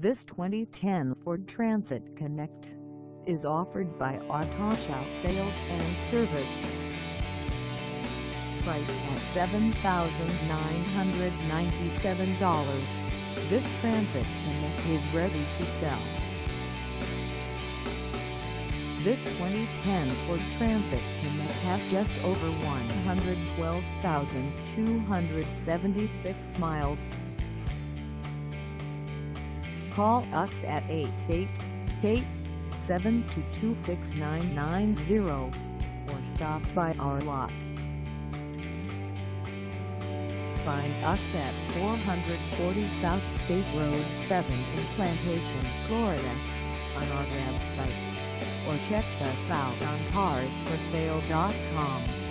This 2010 Ford Transit Connect is offered by AUTOSHOW Sales and Service. Priced at $7,997, this Transit Connect is ready to sell. This 2010 Ford Transit Connect has just over 112,276 miles. Call us at 888-722-6990 or stop by our lot. Find us at 440 South State Road 7 in Plantation, Florida, on our website, or check us out on carsforsale.com.